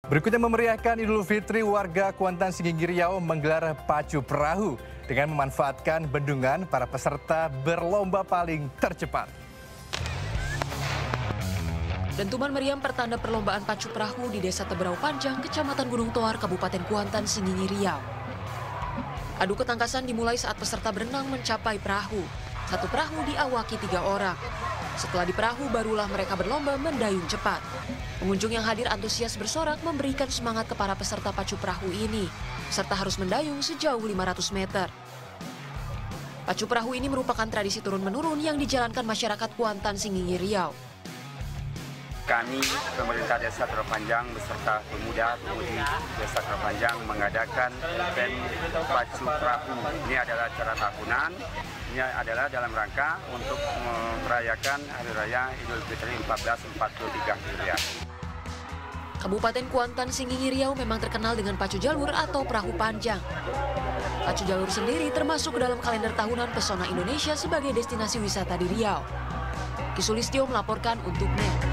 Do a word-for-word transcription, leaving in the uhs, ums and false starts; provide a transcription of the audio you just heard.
Berikutnya memeriahkan Idul Fitri, warga Kuantan Singingi Riau menggelar pacu perahu dengan memanfaatkan bendungan. Para peserta berlomba paling tercepat. Dentuman meriam pertanda perlombaan pacu perahu di Desa Teberau Panjang, Kecamatan Gunung Toar, Kabupaten Kuantan Singingi Riau. Adu ketangkasan dimulai saat peserta berenang mencapai perahu. Satu perahu diawaki tiga orang. Setelah di perahu, barulah mereka berlomba mendayung cepat. Pengunjung yang hadir antusias bersorak memberikan semangat ke para peserta pacu perahu ini. Peserta harus mendayung sejauh lima ratus meter. Pacu perahu ini merupakan tradisi turun-menurun yang dijalankan masyarakat Kuantan Singingi Riau. Kami, pemerintah Desa Teberau Panjang beserta pemuda-pemudi Desa Teberau Panjang mengadakan event pacu perahu. Ini adalah acara tahunan. Ini adalah dalam rangka untuk merayakan Hari Raya Idul Fitri seribu empat ratus empat puluh tiga Hijriah. Kabupaten Kuantan Singingi Riau memang terkenal dengan pacu jalur atau perahu panjang. Pacu jalur sendiri termasuk ke dalam kalender tahunan Pesona Indonesia sebagai destinasi wisata di Riau. Kisulistio melaporkan untuk N E T.